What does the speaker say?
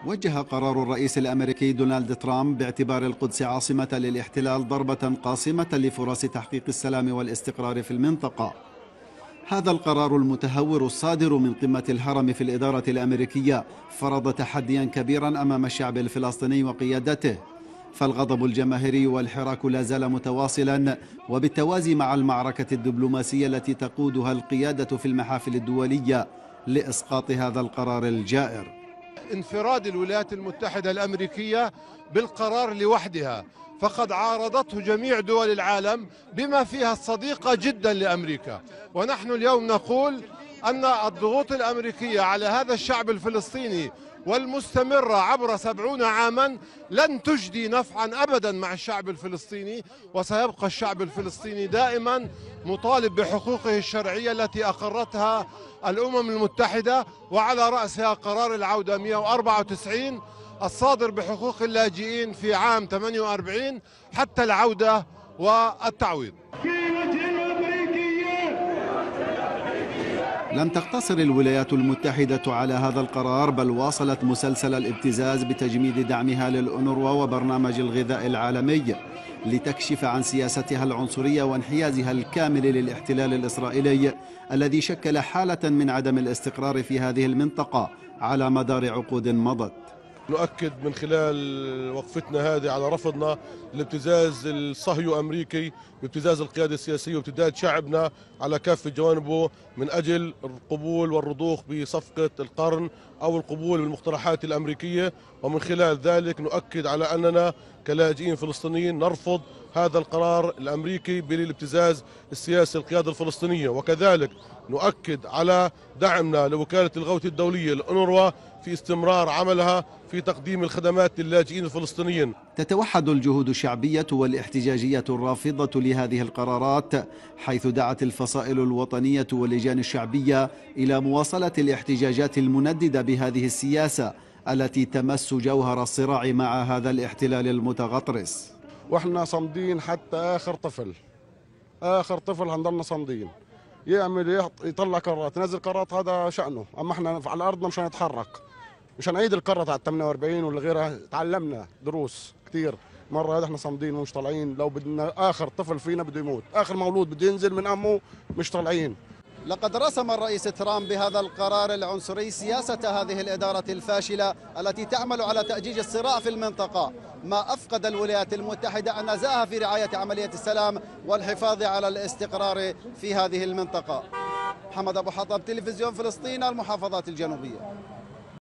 وجه قرار الرئيس الأمريكي دونالد ترامب باعتبار القدس عاصمة للاحتلال ضربة قاصمة لفرص تحقيق السلام والاستقرار في المنطقة. هذا القرار المتهور الصادر من قمة الهرم في الإدارة الأمريكية فرض تحديا كبيرا أمام الشعب الفلسطيني وقيادته، فالغضب الجماهيري والحراك لا زال متواصلا، وبالتوازي مع المعركة الدبلوماسية التي تقودها القيادة في المحافل الدولية لإسقاط هذا القرار الجائر. انفراد الولايات المتحدة الأمريكية بالقرار لوحدها، فقد عارضته جميع دول العالم بما فيها الصديقة جدا لأمريكا. ونحن اليوم نقول أن الضغوط الأمريكية على هذا الشعب الفلسطيني والمستمرة عبر 70 عاما لن تجدي نفعا أبدا مع الشعب الفلسطيني، وسيبقى الشعب الفلسطيني دائما مطالب بحقوقه الشرعية التي أقرتها الأمم المتحدة، وعلى رأسها قرار العودة 194 الصادر بحقوق اللاجئين في عام 48 حتى العودة والتعويض. لم تقتصر الولايات المتحدة على هذا القرار، بل واصلت مسلسل الابتزاز بتجميد دعمها للأونروا وبرنامج الغذاء العالمي لتكشف عن سياستها العنصرية وانحيازها الكامل للاحتلال الإسرائيلي الذي شكل حالة من عدم الاستقرار في هذه المنطقة على مدار عقود مضت. نؤكد من خلال وقفتنا هذه على رفضنا للابتزاز الصهيو أمريكي بابتزاز القيادة السياسية وابتداد شعبنا على كافة جوانبه من أجل القبول والرضوخ بصفقة القرن أو القبول بالمقترحات الأمريكية. ومن خلال ذلك نؤكد على أننا كلاجئين فلسطينيين نرفض هذا القرار الأمريكي بالابتزاز السياسي القيادة الفلسطينية، وكذلك نؤكد على دعمنا لوكالة الغوث الدولية الأونروا في استمرار عملها في تقديم الخدمات للاجئين الفلسطينيين. تتوحد الجهود الشعبية والاحتجاجية الرافضة لهذه القرارات، حيث دعت الفصائل الوطنية واللجان الشعبية إلى مواصلة الاحتجاجات المنددة بهذه السياسة التي تمس جوهر الصراع مع هذا الاحتلال المتغطرس. واحنا صامدين حتى آخر طفل هنضلنا صامدين. يعمل يطلع قرارات ينزل قرارات، هذا شأنه، أما احنا على أرضنا مش هنتحرك، مش هنعيد القرارات على 48 ولا غيرها. تعلمنا دروس كثير مرة، هذا احنا صامدين ومش طالعين. لو بدنا آخر طفل فينا بده يموت، آخر مولود بده ينزل من أمه، مش طالعين. لقد رسم الرئيس ترامب بهذا القرار العنصري سياسة هذه الإدارة الفاشلة التي تعمل على تأجيج الصراع في المنطقة، ما أفقد الولايات المتحدة نزاهة في رعاية عملية السلام والحفاظ على الاستقرار في هذه المنطقة. محمد أبو حطب، تلفزيون فلسطين، المحافظات الجنوبية.